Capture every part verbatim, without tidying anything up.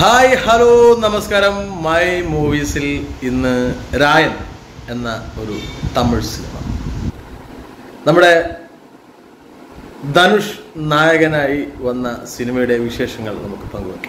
Hi hello നമസ്കാരം. My മൂവീസിൽ ഇന്ന് രായൻ എന്ന ഒരു തമിഴ് സിനിമ, നമ്മുടെ ധനുഷ് നായകനായി വന്ന സിനിമയുടെ വിശേഷങ്ങൾ നമുക്ക് പങ്കുവയ്ക്കാം.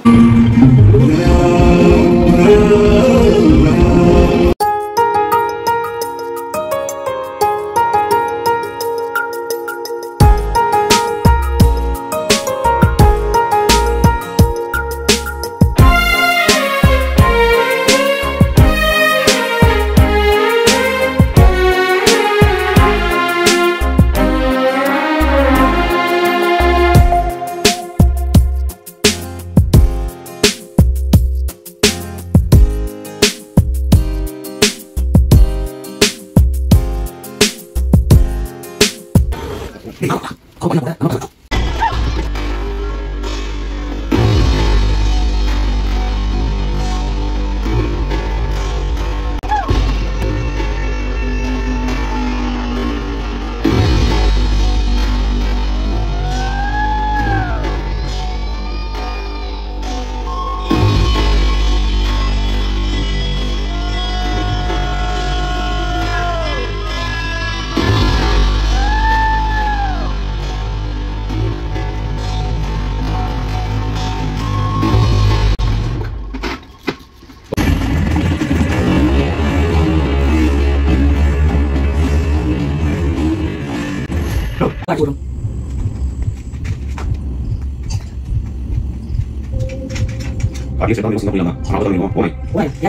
Aquí se está negociando con la mano. Ahora mismo, voy. Bueno, ya.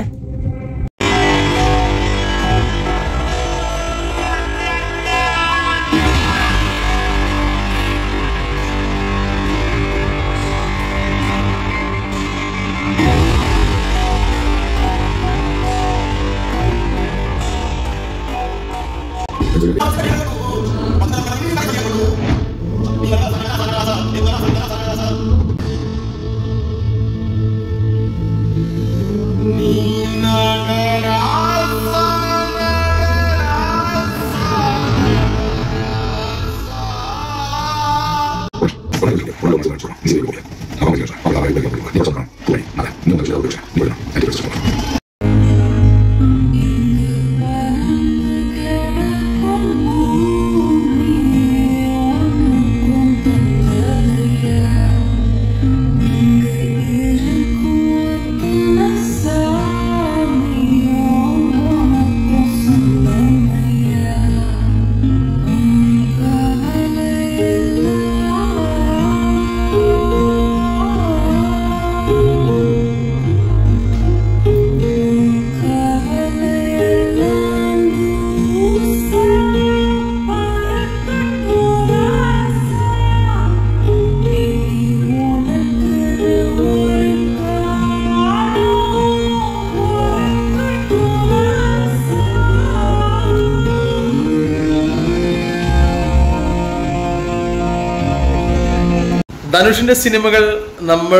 ധനുഷിന്റെ സിനിമകൾ നമ്മൾ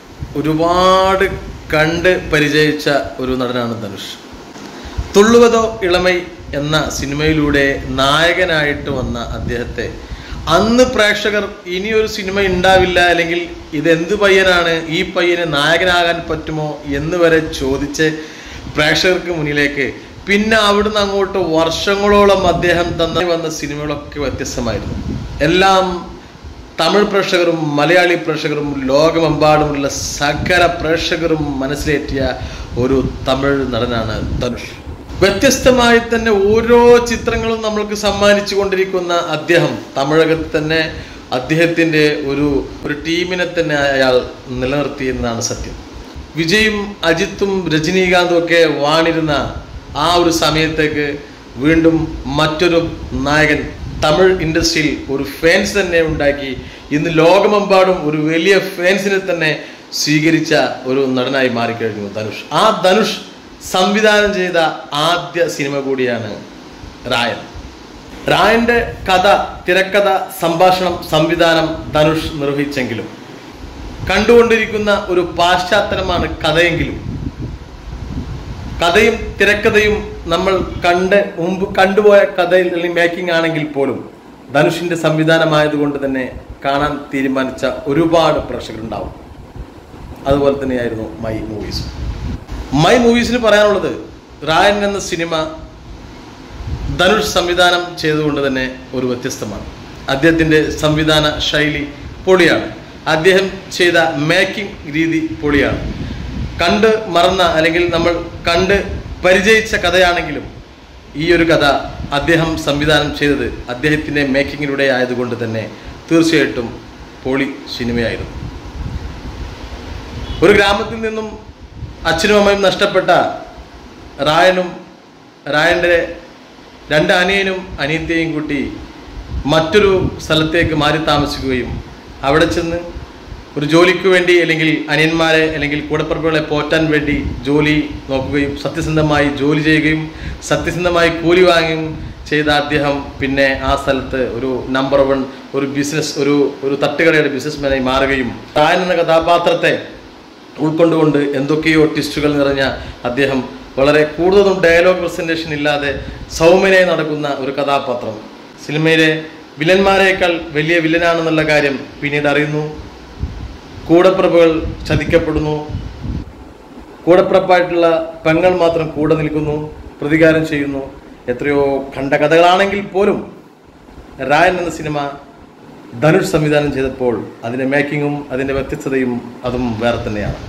ഒരുപാട് കണ്ട് പരിചയിച്ച ഒരു നടനാണ് ധനുഷ്. തുള്ളുവതോ ഇളമൈ എന്ന സിനിമയിലൂടെ നായകനായിട്ട് വന്ന അദ്ദേഹത്തെ അന്ന് പ്രേക്ഷകർ ഇനിയൊരു സിനിമ ഉണ്ടാവില്ല, അല്ലെങ്കിൽ ഇതെന്ത് പയ്യനാണ്, ഈ പയ്യന് നായകനാകാൻ പറ്റുമോ എന്ന് വരെ ചോദിച്ച് പ്രേക്ഷകർക്ക് മുന്നിലേക്ക്, പിന്നെ അവിടുന്ന് അങ്ങോട്ട് വർഷങ്ങളോളം അദ്ദേഹം തന്ന വന്ന സിനിമകളൊക്കെ വ്യത്യസ്തമായിരുന്നു. എല്ലാം തമിഴ് പ്രേക്ഷകരും മലയാളി പ്രേക്ഷകരും ലോകമെമ്പാടുമുള്ള സകല പ്രേക്ഷകരും മനസ്സിലേറ്റിയ ഒരു തമിഴ് നടനാണ് ധനുഷ്. വ്യത്യസ്തമായി തന്നെ ഓരോ ചിത്രങ്ങളും നമ്മൾക്ക് സമ്മാനിച്ചു കൊണ്ടിരിക്കുന്ന അദ്ദേഹം തമിഴകത്ത് തന്നെ അദ്ദേഹത്തിൻ്റെ ഒരു ഒരു ടീമിനെ തന്നെ അയാൾ നിലനിർത്തിയെന്നാണ് സത്യം. വിജയും അജിത്തും രജനീകാന്തും ഒക്കെ വാണിരുന്ന ആ ഒരു സമയത്തേക്ക് വീണ്ടും മറ്റൊരു നായകൻ തമിഴ് ഇൻഡസ്ട്രിയിൽ ഒരു ഫാൻസ് തന്നെ ഉണ്ടാക്കി ഇന്ന് ലോകമെമ്പാടും ഒരു വലിയ ഫാൻസിനെ തന്നെ സ്വീകരിച്ച ഒരു നടനായി മാറിക്കഴിഞ്ഞു ധനുഷ്. ആ ധനുഷ് സംവിധാനം ചെയ്ത ആദ്യ സിനിമ കൂടിയാണ് രായൻ. രായന്റെ കഥ, തിരക്കഥ, സംഭാഷണം, സംവിധാനം ധനുഷ് നിർവഹിച്ചെങ്കിലും കണ്ടുകൊണ്ടിരിക്കുന്ന ഒരു പാശ്ചാത്തലമാണ് കഥയെങ്കിലും കഥയും തിരക്കഥയും നമ്മൾ കണ്ട് മുമ്പ് കണ്ടുപോയ കഥയിൽ അല്ലെങ്കിൽ മേക്കിംഗ് ആണെങ്കിൽ പോലും ധനുഷിന്റെ സംവിധാനമായതുകൊണ്ട് തന്നെ കാണാൻ തീരുമാനിച്ച ഒരുപാട് പ്രേക്ഷകരുണ്ടാവും. അതുപോലെ തന്നെയായിരുന്നു മൈ മൂവീസ്. മൈ മൂവീസിന് പറയാനുള്ളത്, റായൻ എന്ന സിനിമ ധനുഷ് സംവിധാനം ചെയ്തുകൊണ്ട് തന്നെ ഒരു വ്യത്യസ്തമാണ്. അദ്ദേഹത്തിൻ്റെ സംവിധാന ശൈലി പൊളിയാണ്. അദ്ദേഹം ചെയ്ത മേക്കിംഗ് രീതി പൊളിയാണ്. കണ്ട് മറന്ന അല്ലെങ്കിൽ നമ്മൾ കണ്ട് പരിചയിച്ച കഥയാണെങ്കിലും ഈ ഒരു കഥ അദ്ദേഹം സംവിധാനം ചെയ്തത് അദ്ദേഹത്തിൻ്റെ മേക്കിങ്ങിലൂടെ ആയതുകൊണ്ട് തന്നെ തീർച്ചയായിട്ടും പൊളി സിനിമയായിരുന്നു. ഒരു ഗ്രാമത്തിൽ നിന്നും അച്ഛനും അമ്മയും നഷ്ടപ്പെട്ട റായനും റായൻ്റെ രണ്ട് അനിയനും അനിയത്തെയും കൂട്ടി മറ്റൊരു സ്ഥലത്തേക്ക് മാറി താമസിക്കുകയും അവിടെ ചെന്ന് ഒരു ജോലിക്ക് വേണ്ടി അല്ലെങ്കിൽ അനിയന്മാരെ അല്ലെങ്കിൽ കൂടപ്പിറപ്പുകളെ പോറ്റാൻ വേണ്ടി ജോലി നോക്കുകയും സത്യസന്ധമായി ജോലി ചെയ്യുകയും സത്യസന്ധമായി കൂലി വാങ്ങുകയും ചെയ്ത അദ്ദേഹം പിന്നെ ആ സ്ഥലത്ത് ഒരു നമ്പർ വൺ ഒരു ബിസിനസ് ഒരു ഒരു തട്ടുകടയുടെ ബിസിനസ്മാനായി മാറുകയും റായൻ എന്ന കഥാപാത്രത്തെ ഉൾക്കൊണ്ടുകൊണ്ട് എന്തൊക്കെയോ ട്വിസ്റ്റുകൾ നിറഞ്ഞ അദ്ദേഹം വളരെ കൂടുതലും ഡയലോഗ് പ്രസന്റേഷൻ ഇല്ലാതെ സൗമ്യനായി നടക്കുന്ന ഒരു കഥാപാത്രം. സിനിമയിലെ വില്ലന്മാരേക്കാൾ വലിയ വില്ലനാണെന്നുള്ള കാര്യം പിന്നീട് അറിയുന്നു. കൂടപ്പിറപ്പുകൾ ചതിക്കപ്പെടുന്നു. കൂടപ്പിറപ്പായിട്ടുള്ള പെങ്ങൾ മാത്രം കൂടെ നിൽക്കുന്നു, പ്രതികാരം ചെയ്യുന്നു. എത്രയോ കണ്ട കഥകളാണെങ്കിൽ പോലും റായൻ എന്ന സിനിമ ധനുഷ് സംവിധാനം ചെയ്തപ്പോൾ അതിൻ്റെ മേക്കിങ്ങും അതിൻ്റെ വ്യത്യസ്തതയും അതും വേറെ തന്നെയാണ്.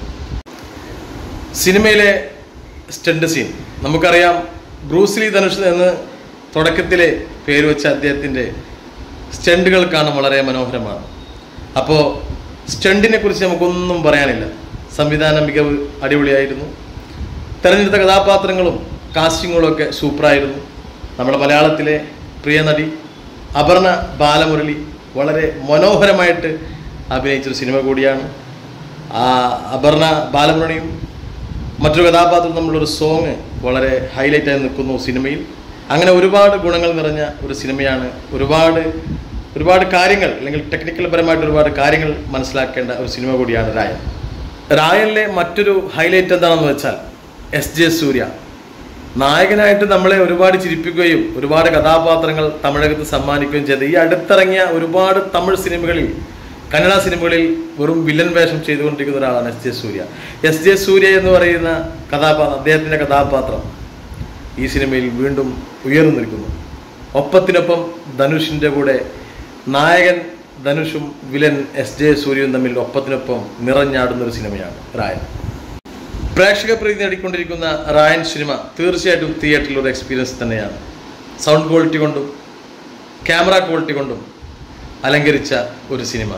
സിനിമയിലെ സ്റ്റണ്ട് സീൻ നമുക്കറിയാം. ബ്രൂസ്ലി ധനുഷ് എന്ന് തുടക്കത്തിലെ പേര് വെച്ച അദ്ദേഹത്തിൻ്റെ സ്റ്റണ്ടുകൾ കാണാൻ വളരെ മനോഹരമാണ്. അപ്പോൾ സ്റ്റണ്ടിനെ കുറിച്ച് നമുക്കൊന്നും പറയാനില്ല. സംവിധാന മികവ് അടിപൊളിയായിരുന്നു. തിരഞ്ഞെടുത്ത കഥാപാത്രങ്ങളും കാസ്റ്റിങ്ങുകളും ഒക്കെ സൂപ്പറായിരുന്നു. നമ്മുടെ മലയാളത്തിലെ പ്രിയ നടി അപർണ ബാലമുരളി വളരെ മനോഹരമായിട്ട് അഭിനയിച്ചൊരു സിനിമ കൂടിയാണ്. ആ അപർണ ബാലമുരളിയും മറ്റൊരു കഥാപാത്രം തമ്മിലൊരു സോങ് വളരെ ഹൈലൈറ്റായി നിൽക്കുന്നു സിനിമയിൽ. അങ്ങനെ ഒരുപാട് ഗുണങ്ങൾ നിറഞ്ഞ ഒരു സിനിമയാണ്. ഒരുപാട് ഒരുപാട് കാര്യങ്ങൾ അല്ലെങ്കിൽ ടെക്നിക്കൽ പരമായിട്ട് ഒരുപാട് കാര്യങ്ങൾ മനസ്സിലാക്കേണ്ട ഒരു സിനിമ കൂടിയാണ് റായൻ. റായനിലെ മറ്റൊരു ഹൈലൈറ്റ് എന്താണെന്ന് വെച്ചാൽ എസ് ജെ സൂര്യ നായകനായിട്ട് നമ്മളെ ഒരുപാട് ചിരിപ്പിക്കുകയും ഒരുപാട് കഥാപാത്രങ്ങൾ തമിഴകത്ത് സമ്മാനിക്കുകയും ചെയ്ത് ഈ അടുത്തിറങ്ങിയ ഒരുപാട് തമിഴ് സിനിമകളിൽ കന്നഡ സിനിമകളിൽ വെറും വില്ലൻ വേഷം ചെയ്തുകൊണ്ടിരിക്കുന്ന ഒരാളാണ് S J Suryah. S J Suryah എന്ന് പറയുന്ന കഥാപാത്രം അദ്ദേഹത്തിൻ്റെ കഥാപാത്രം ഈ സിനിമയിൽ വീണ്ടും ഉയർന്നു നിൽക്കുന്നു. ഒപ്പത്തിനൊപ്പം ധനുഷിൻ്റെ കൂടെ നായകൻ ധനുഷും വില്ലൻ എസ് ജെ സൂര്യയും തമ്മിൽ ഒപ്പത്തിനൊപ്പം നിറഞ്ഞാടുന്ന ഒരു സിനിമയാണ് റായൻ. പ്രേക്ഷക പ്രീതി നേടിക്കൊണ്ടിരിക്കുന്ന റായൻ സിനിമ തീർച്ചയായിട്ടും തിയേറ്ററിൽ ഒരു എക്സ്പീരിയൻസ് തന്നെയാണ്. സൗണ്ട് ക്വാളിറ്റി കൊണ്ടും ക്യാമറ ക്വാളിറ്റി കൊണ്ടും അലങ്കരിച്ച ഒരു സിനിമ.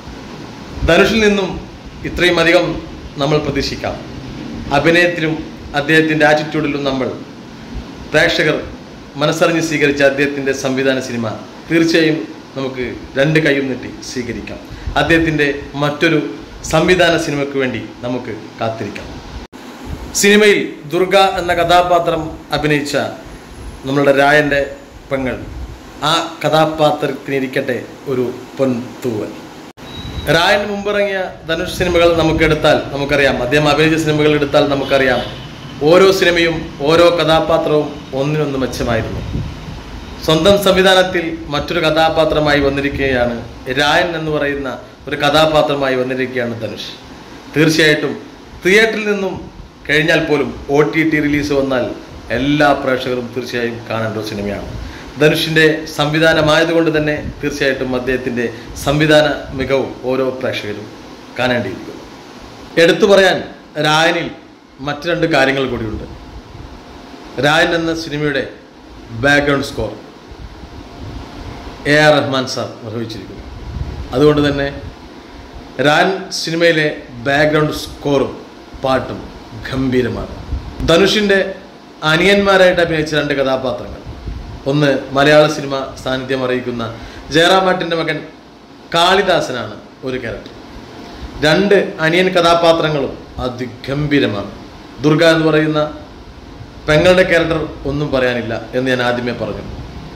ധനുഷിൽ നിന്നും ഇത്രയും അധികം നമ്മൾ പ്രതീക്ഷിക്കാം. അഭിനയത്തിലും അദ്ദേഹത്തിൻ്റെ ആറ്റിറ്റ്യൂഡിലും നമ്മൾ പ്രേക്ഷകർ മനസ്സറിഞ്ഞ് സ്വീകരിച്ച അദ്ദേഹത്തിൻ്റെ സംവിധാന സിനിമ തീർച്ചയായും നമുക്ക് രണ്ട് കൈയും നീട്ടി സ്വീകരിക്കാം. അദ്ദേഹത്തിൻ്റെ മറ്റൊരു സംവിധാന സിനിമയ്ക്ക് വേണ്ടി നമുക്ക് കാത്തിരിക്കാം. സിനിമയിൽ ദുർഗ എന്ന കഥാപാത്രം അഭിനയിച്ച നമ്മളുടെ റായൻ്റെ പെങ്ങൾ, ആ കഥാപാത്രത്തിനിരിക്കട്ടെ ഒരു പൊൻതൂവൽ. റായൻ മുമ്പിറങ്ങിയ ധനുഷ് സിനിമകൾ നമുക്കെടുത്താൽ നമുക്കറിയാം, അദ്ദേഹം അഭിനയിച്ച സിനിമകൾ എടുത്താൽ നമുക്കറിയാം, ഓരോ സിനിമയും ഓരോ കഥാപാത്രവും ഒന്നിനൊന്ന് മെച്ചമായിരുന്നു. സ്വന്തം സംവിധാനത്തിൽ മറ്റൊരു കഥാപാത്രമായി വന്നിരിക്കുകയാണ് റായൻ എന്ന് പറയുന്ന ഒരു കഥാപാത്രമായി വന്നിരിക്കുകയാണ് ധനുഷ്. തീർച്ചയായിട്ടും തിയേറ്ററിൽ നിന്നും കഴിഞ്ഞാൽ പോലും ഒ ടി ടി റിലീസ് വന്നാൽ എല്ലാ പ്രേക്ഷകരും തീർച്ചയായും കാണേണ്ട ഒരു സിനിമയാണ്. ധനുഷിൻ്റെ സംവിധാനമായതുകൊണ്ട് തന്നെ തീർച്ചയായിട്ടും അദ്ദേഹത്തിൻ്റെ സംവിധാന മികവും ഓരോ പ്രേക്ഷകരും കാണേണ്ടിയിരിക്കുന്നു. എടുത്തു പറയാൻ റായനിൽ മറ്റു രണ്ട് കാര്യങ്ങൾ കൂടിയുണ്ട്. റായൻ എന്ന സിനിമയുടെ background score A R Rahman sir നിർവഹിച്ചിരിക്കുന്നു. അതുകൊണ്ട് തന്നെ റായൻ സിനിമയിലെ ബാക്ക്ഗ്രൗണ്ട് സ്കോറും പാട്ടും ഗംഭീരമാണ്. ധനുഷിൻ്റെ അനിയന്മാരായിട്ട് അഭിനയിച്ച രണ്ട് കഥാപാത്രങ്ങൾ, ഒന്ന് മലയാള സിനിമ സാന്നിധ്യം അറിയിക്കുന്ന ജയറാമാട്ടിൻ്റെ മകൻ കാളിദാസനാണ് ഒരു ക്യാരക്ടർ. രണ്ട് അനിയൻ കഥാപാത്രങ്ങളും അതിഗംഭീരമാണ്. ദുർഗ എന്ന് പറയുന്ന പെങ്ങളുടെ ക്യാരക്ടർ ഒന്നും പറയാനില്ല എന്ന് ഞാൻ ആദ്യമേ പറഞ്ഞു.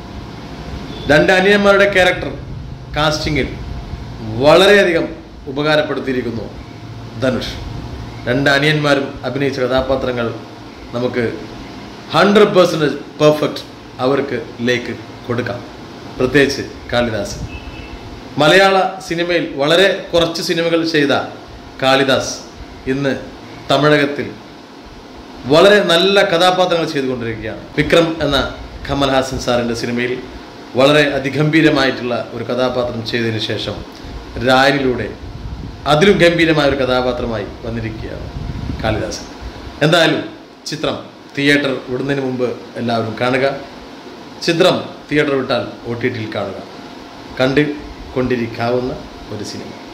രണ്ട് അനിയന്മാരുടെ ക്യാരക്ടർ കാസ്റ്റിങ്ങിൽ വളരെയധികം ഉപകാരപ്പെടുത്തിയിരിക്കുന്നു ധനുഷ്. രണ്ട് അനിയന്മാരും അഭിനയിച്ച കഥാപാത്രങ്ങൾ നമുക്ക് ഹൺഡ്രഡ് പെർസെൻറ്റേജ് പെർഫെക്റ്റ് അവർക്ക് ലേക്ക് കൊടുക്കാം. പ്രത്യേകിച്ച് കാളിദാസ്. മലയാള സിനിമയിൽ വളരെ കുറച്ച് സിനിമകൾ ചെയ്ത കാളിദാസ് ഇന്ന് തമിഴകത്തിൽ വളരെ നല്ല കഥാപാത്രങ്ങൾ ചെയ്തുകൊണ്ടിരിക്കുകയാണ്. വിക്രം എന്ന കമൽഹാസൻ സാറിൻ്റെ സിനിമയിൽ വളരെ അതിഗംഭീരമായിട്ടുള്ള ഒരു കഥാപാത്രം ചെയ്തതിന് ശേഷം രായനിലൂടെ അതിലും ഗംഭീരമായ ഒരു കഥാപാത്രമായി വന്നിരിക്കുകയാണ് കാളിദാസൻ. എന്തായാലും ചിത്രം തിയേറ്റർ വിടുന്നതിന് മുമ്പ് എല്ലാവരും കാണുക. ചിത്രം തിയേറ്റർ വിട്ടാൽ ഒ ടി ടിയിൽ കാണുക. കണ്ട് കൊണ്ടിരിക്കാവുന്ന ഒരു സിനിമ.